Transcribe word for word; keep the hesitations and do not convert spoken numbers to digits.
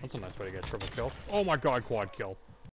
That's a nice way to get triple kill. Oh my god, quad kill.